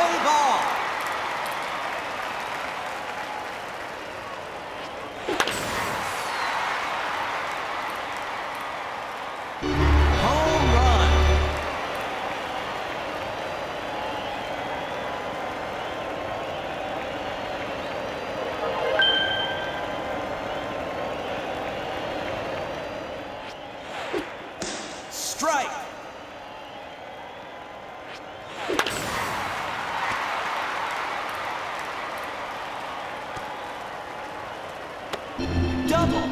Play ball. Home run. Strike. Double.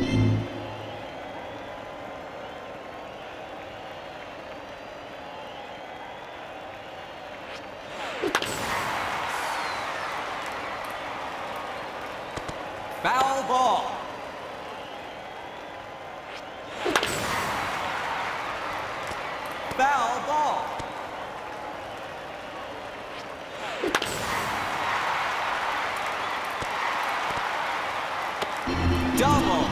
Foul ball. Foul ball. Double.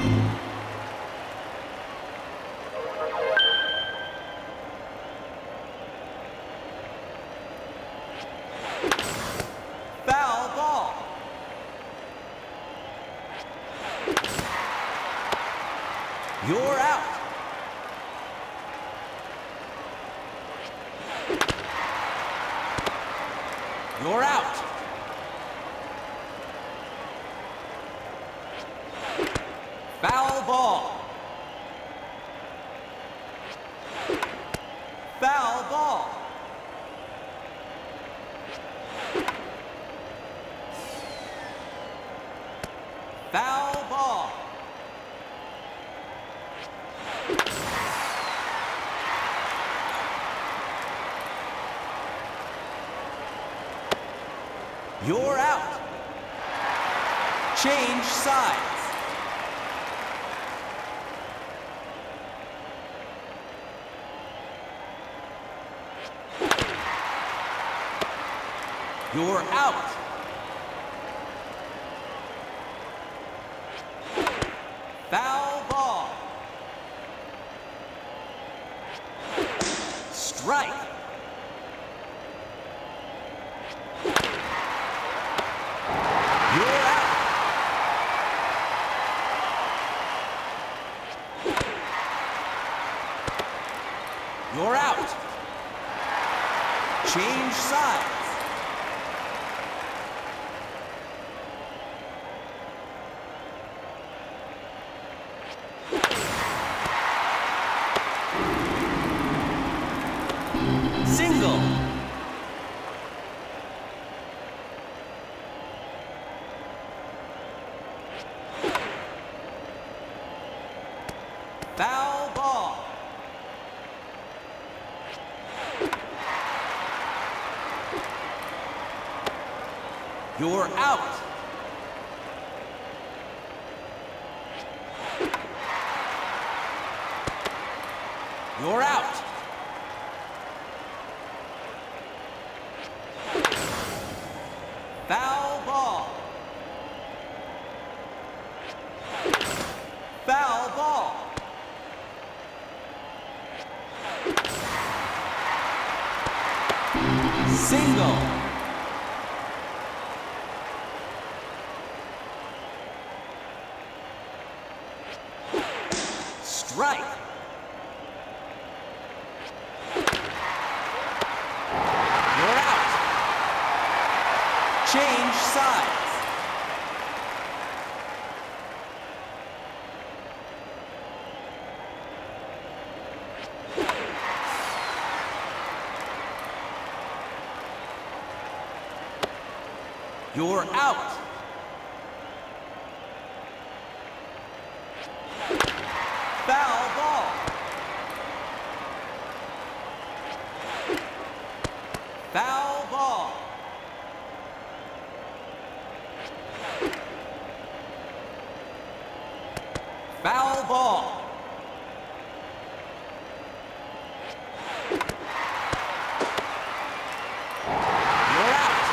Foul ball. You're out. You're out. Foul ball. Foul ball. Foul ball. You're out. Change sides. You're out. Foul ball. Strike. You're out. You're out. Change sides. Single. Foul ball. You're out. You're out. Foul ball. Foul ball. Single. Strike. You're out. Change sides. You're out. Foul ball. Foul ball. Foul ball. You're out.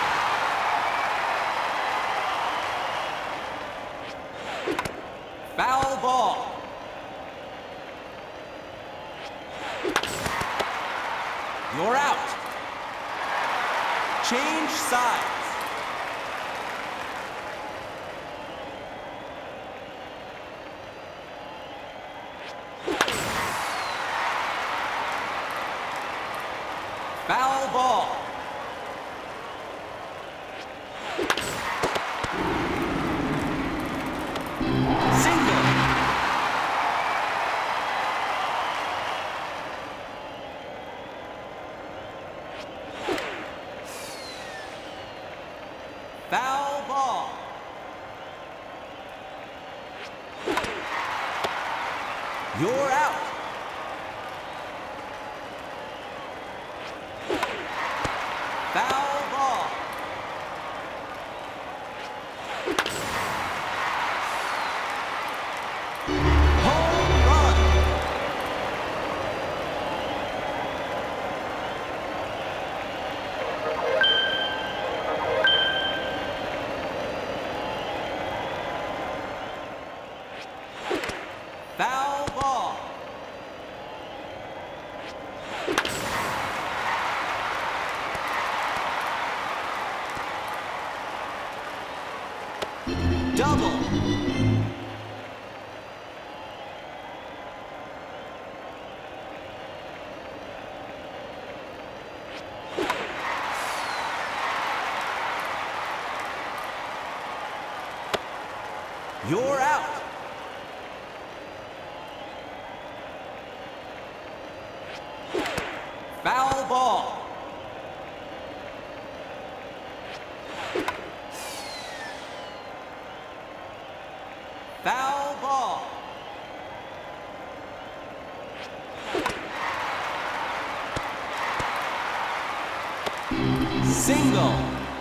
Foul ball. You're out. Change sides. Foul ball. Single. Foul ball. You're out. Foul ball. Home run. Foul ball. Double. You're out. Foul ball. Foul ball. Single.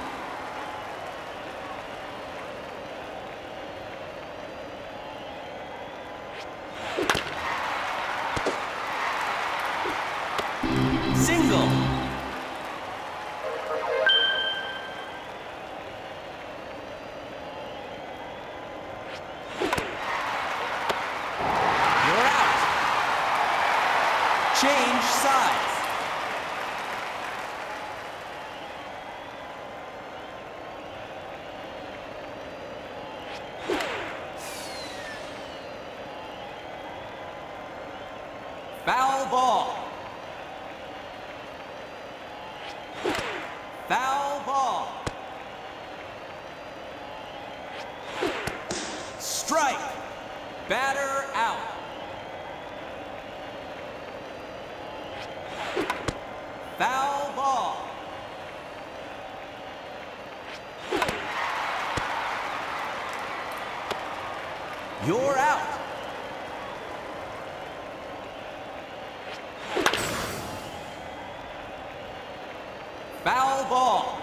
Single. You're out. Change sides. Foul ball. Foul ball. Strike. Batter out. Foul ball. You're out. Foul ball.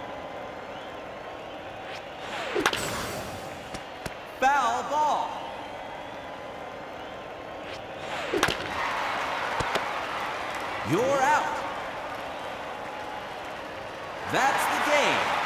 Foul ball. You're out. That's the game.